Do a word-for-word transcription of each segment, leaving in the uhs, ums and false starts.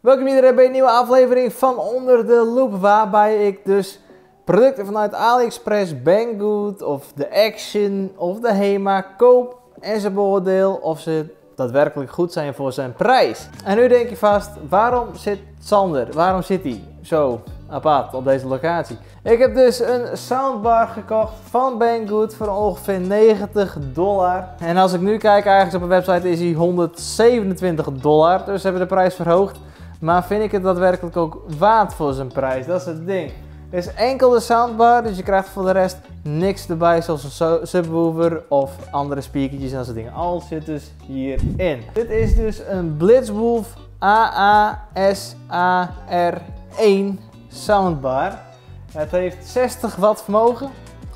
Welkom iedereen bij een nieuwe aflevering van Onder de Loep, waarbij ik dus producten vanuit AliExpress, Banggood of de Action of de Hema koop en ze beoordeel of ze daadwerkelijk goed zijn voor zijn prijs. En nu denk je vast, waarom zit Sander, waarom zit hij zo apart op deze locatie? Ik heb dus een soundbar gekocht van Banggood voor ongeveer negentig dollar. En als ik nu kijk, eigenlijk op een website is hij honderdzevenentwintig dollar. Dus ze hebben de prijs verhoogd. Maar vind ik het daadwerkelijk ook waard voor zijn prijs? Dat is het ding. Er is enkel de soundbar, dus je krijgt voor de rest niks erbij, zoals een subwoofer of andere speakertjes en dat soort dingen. Alles zit dus hierin. Dit is dus een Blitzwolf A A S A R één soundbar. Het heeft zestig watt vermogen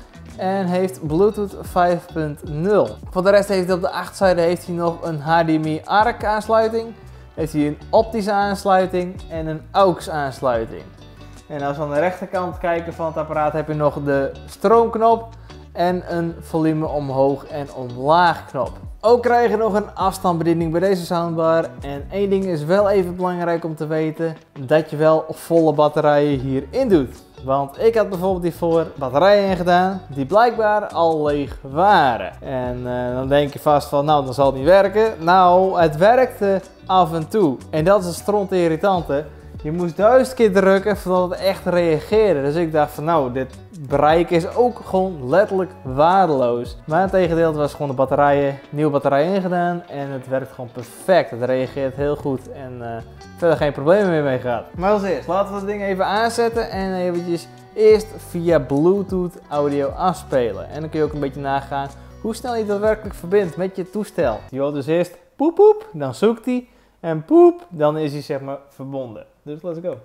en heeft Bluetooth vijf punt nul. Voor de rest heeft hij op de achterzijde heeft hij nog een H D M I A R C aansluiting. Heeft hij een optische aansluiting en een A U X aansluiting. En als we aan de rechterkant kijken van het apparaat heb je nog de stroomknop en een volume omhoog en omlaag knop. Ook krijg je nog een afstandsbediening bij deze soundbar. En één ding is wel even belangrijk om te weten, dat je wel volle batterijen hierin doet. Want ik had bijvoorbeeld hiervoor batterijen in gedaan die blijkbaar al leeg waren. En uh, dan denk je vast van nou dan zal het niet werken. Nou, het werkte af en toe. En dat is een stront irritante. Je moest duizend keer drukken voordat het echt reageerde. Dus ik dacht van nou, dit bereik is ook gewoon letterlijk waardeloos. Maar in tegendeel, het was gewoon de batterijen, nieuwe batterijen ingedaan en het werkt gewoon perfect. Het reageert heel goed en uh, verder geen problemen meer mee gehad. Maar als eerst, laten we het ding even aanzetten en eventjes eerst via Bluetooth audio afspelen. En dan kun je ook een beetje nagaan hoe snel je daadwerkelijk verbindt met je toestel. Je hoort dus eerst poep poep, dan zoekt hij en poep, dan is hij zeg maar verbonden. Dus let's go.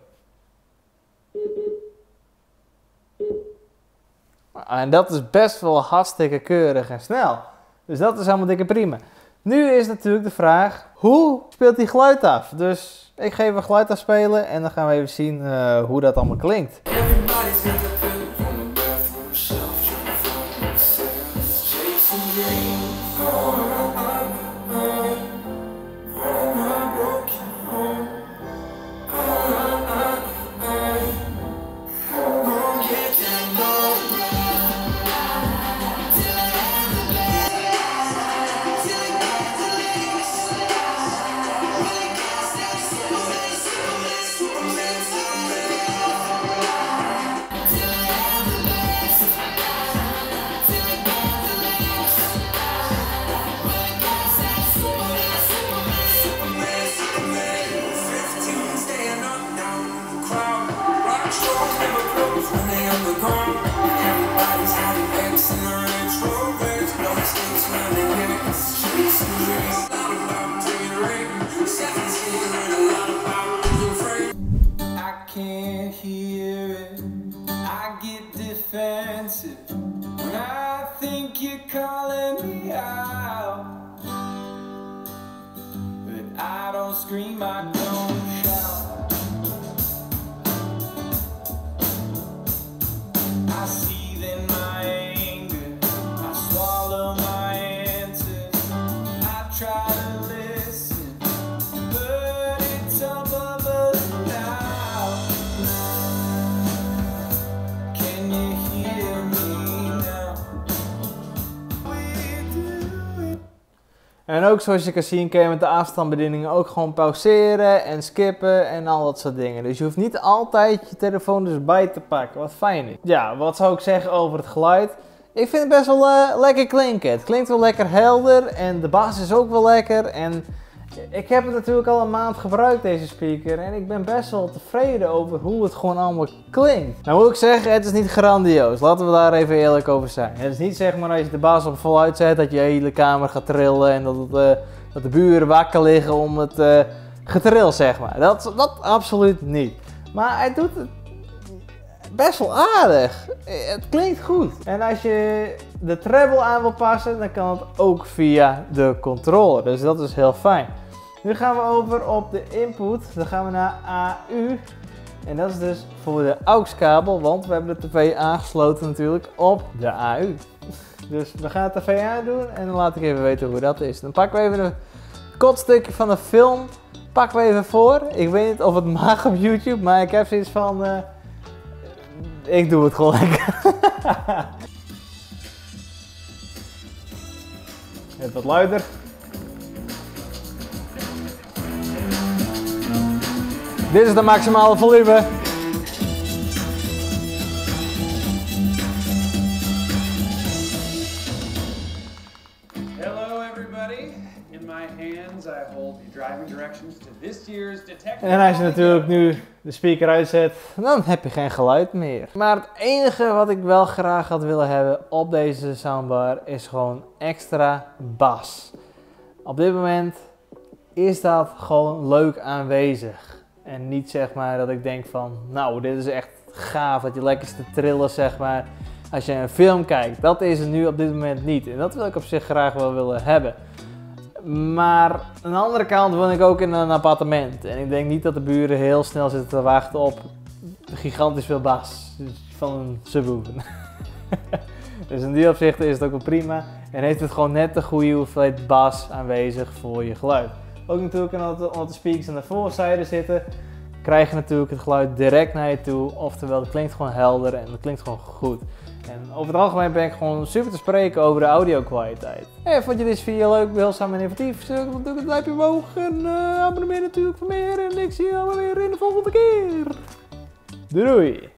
En dat is best wel hartstikke keurig en snel. Dus dat is allemaal dikke prima. Nu is natuurlijk de vraag, hoe speelt hij geluid af? Dus ik ga even geluid afspelen en dan gaan we even zien uh, hoe dat allemaal klinkt. When I think you're calling me out, but I don't scream, I don't shout. I seethe in my anger, I swallow my answers, I try to listen, but it's all bubbling out. Can you hear me now? En ook zoals je kan zien kun je met de afstandsbedieningen ook gewoon pauzeren en skippen en al dat soort dingen. Dus je hoeft niet altijd je telefoon dus bij te pakken, wat fijn is. Ja, wat zou ik zeggen over het geluid? Ik vind het best wel uh, lekker klinken. Het klinkt wel lekker helder en de bas is ook wel lekker. En ik heb het natuurlijk al een maand gebruikt deze speaker en ik ben best wel tevreden over hoe het gewoon allemaal klinkt. Nou moet ik zeggen, het is niet grandioos. Laten we daar even eerlijk over zijn. Het is niet zeg maar als je de bas op vol uitzet dat je hele kamer gaat trillen en dat, het, uh, dat de buren wakker liggen om het uh, getril zeg maar. Dat, dat absoluut niet. Maar hij doet het best wel aardig. Het klinkt goed. En als je de treble aan wil passen, dan kan het ook via de controller. Dus dat is heel fijn. Nu gaan we over op de input. Dan gaan we naar A U. En dat is dus voor de A U X kabel, want we hebben de tv aangesloten natuurlijk op de A U. Dus we gaan de tv aandoen en dan laat ik even weten hoe dat is. Dan pakken we even een kort stukje van de film pakken we even voor. Ik weet niet of het mag op YouTube, maar ik heb zoiets van... Uh, ik doe het gewoon lekker. Even wat luider. Dit is de maximale volume. Hello everybody. In my hands I hold the driving directions to this year's detective. En als je natuurlijk nu de speaker uitzet, dan heb je geen geluid meer. Maar het enige wat ik wel graag had willen hebben op deze soundbar is gewoon extra bas. Op dit moment is dat gewoon leuk aanwezig. En niet zeg maar dat ik denk van, nou dit is echt gaaf dat je lekker zit te trillen zeg maar. Als je een film kijkt, dat is het nu op dit moment niet. En dat wil ik op zich graag wel willen hebben. Maar aan de andere kant woon ik ook in een appartement. En ik denk niet dat de buren heel snel zitten te wachten op gigantisch veel bas. Dus van een subwoofer. Dus in die opzichten is het ook wel prima. En heeft het gewoon net de goede hoeveelheid bas aanwezig voor je geluid. Ook natuurlijk omdat de speakers aan de voorzijde zitten, krijg je natuurlijk het geluid direct naar je toe. Oftewel, het klinkt gewoon helder en het klinkt gewoon goed. En over het algemeen ben ik gewoon super te spreken over de audio kwaliteit. Hey, vond je deze video leuk, behulpzaam en informatief? Zet natuurlijk een duimpje omhoog en uh, abonneer natuurlijk voor meer. En ik zie je allemaal weer in de volgende keer. Doei!